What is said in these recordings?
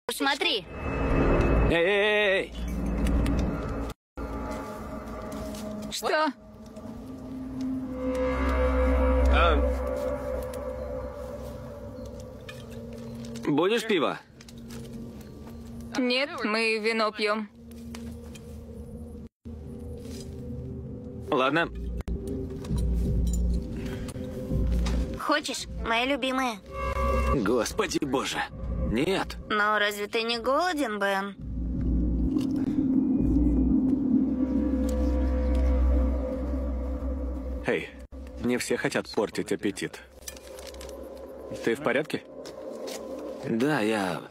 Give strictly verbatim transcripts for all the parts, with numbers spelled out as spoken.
Смотри. Эй-эй-эй! Что? А... Будешь пиво? Нет, мы вино пьем. Ладно. Хочешь? Моя любимая. Господи боже. Нет. Но разве ты не голоден, Бен? Эй, не все хотят портить аппетит. Ты в порядке? Да, я...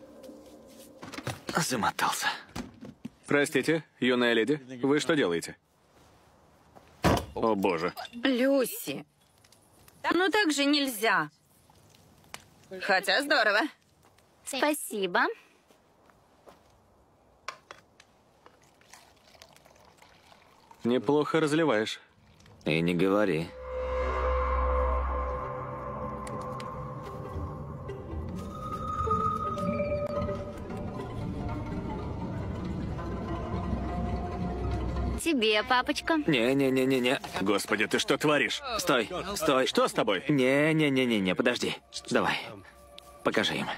замотался. Простите, юная леди, вы что делаете? О боже. Люси. Ну так же нельзя. Хотя здорово. Спасибо. Неплохо разливаешь. И не говори. Тебе, папочка. Не-не-не-не-не. Господи, ты что творишь? Стой, стой. Что с тобой? Не-не-не-не-не, подожди. Давай, покажи им.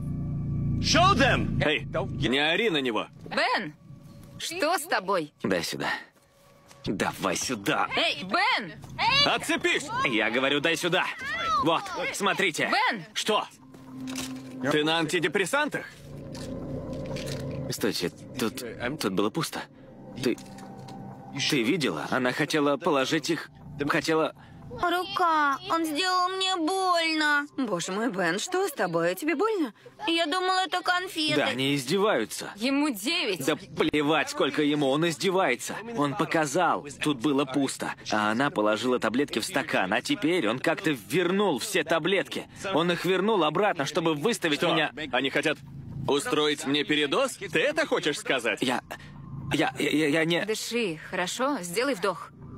Эй, не ори на него. Бен, что с тобой? Дай сюда. Давай сюда. Эй, Бен! Отцепись! Я говорю, дай сюда. Вот, смотрите. Бен! Что? Ты на антидепрессантах? Стойте, тут, тут было пусто. Ты, ты видела? Она хотела положить их, хотела... Рука, он сделал мне больно. Боже мой, Бен, что с тобой? Тебе больно? Я думала, это конфеты. Да, они издеваются. Ему девять. Да плевать, сколько ему, он издевается. Он показал, тут было пусто. А она положила таблетки в стакан, а теперь он как-то вернул все таблетки. Он их вернул обратно, чтобы выставить Что? меня... Они хотят устроить мне передоз? Ты это хочешь сказать? Я... Я, я, я не... Дыши, хорошо? Сделай вдох.